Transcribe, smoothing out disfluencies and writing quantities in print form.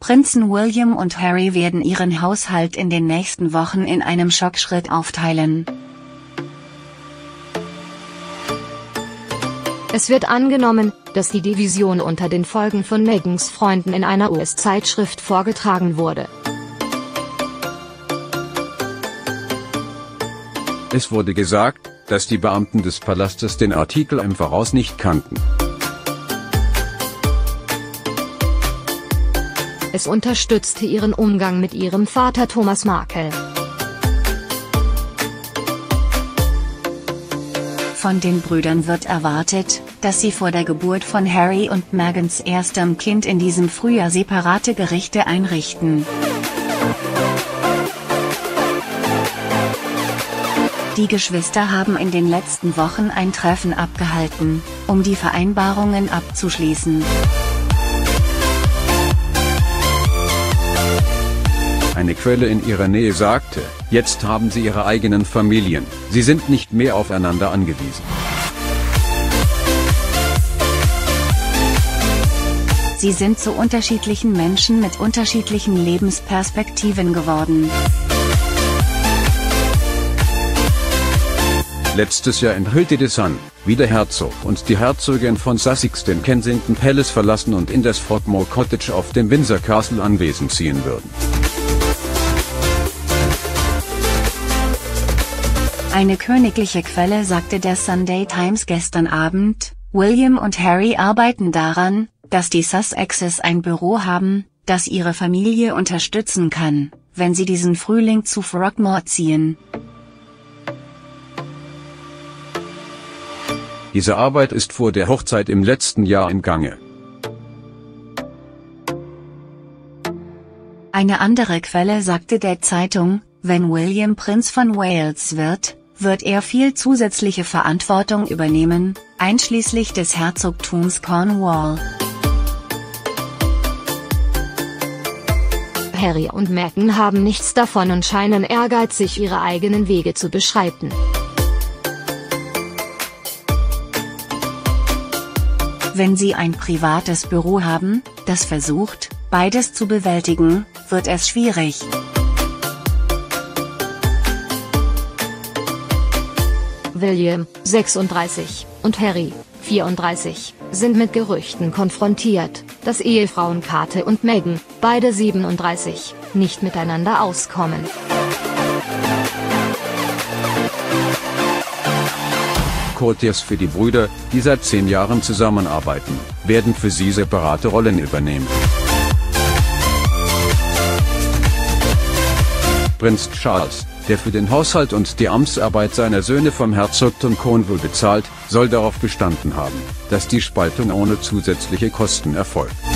Prinzen William und Harry werden ihren Haushalt in den nächsten Wochen in einem Schockschritt aufteilen. Es wird angenommen, dass die Division unter den Folgen von Meghans Freunden in einer US-Zeitschrift vorgetragen wurde. Es wurde gesagt, dass die Beamten des Palastes den Artikel im Voraus nicht kannten. Es unterstützte ihren Umgang mit ihrem Vater Thomas Markle. Von den Brüdern wird erwartet, dass sie vor der Geburt von Harry und Meghans erstem Kind in diesem Frühjahr separate Gerichte einrichten. Die Geschwister haben in den letzten Wochen ein Treffen abgehalten, um die Vereinbarungen abzuschließen. Eine Quelle in ihrer Nähe sagte, jetzt haben sie ihre eigenen Familien, sie sind nicht mehr aufeinander angewiesen. Sie sind zu unterschiedlichen Menschen mit unterschiedlichen Lebensperspektiven geworden. Letztes Jahr enthüllte The Sun, wie der Herzog und die Herzogin von Sussex den Kensington Palace verlassen und in das Frogmore Cottage auf dem Windsor Castle Anwesen ziehen würden. Eine königliche Quelle sagte der Sunday Times gestern Abend, William und Harry arbeiten daran, dass die Sussexes ein Büro haben, das ihre Familie unterstützen kann, wenn sie diesen Frühling zu Frogmore ziehen. Diese Arbeit ist vor der Hochzeit im letzten Jahr im Gange. Eine andere Quelle sagte der Zeitung, wenn William Prinz von Wales wird er viel zusätzliche Verantwortung übernehmen, einschließlich des Herzogtums Cornwall. Harry und Meghan haben nichts davon und scheinen ehrgeizig, ihre eigenen Wege zu beschreiten. Wenn sie ein privates Büro haben, das versucht, beides zu bewältigen, wird es schwierig. William, 36, und Harry, 34, sind mit Gerüchten konfrontiert, dass Ehefrauen Kate und Meghan, beide 37, nicht miteinander auskommen. Courtiers für die Brüder, die seit 10 Jahren zusammenarbeiten, werden für sie separate Rollen übernehmen. Prinz Charles, der für den Haushalt und die Amtsarbeit seiner Söhne vom Herzogtum Cornwall bezahlt, soll darauf bestanden haben, dass die Spaltung ohne zusätzliche Kosten erfolgt.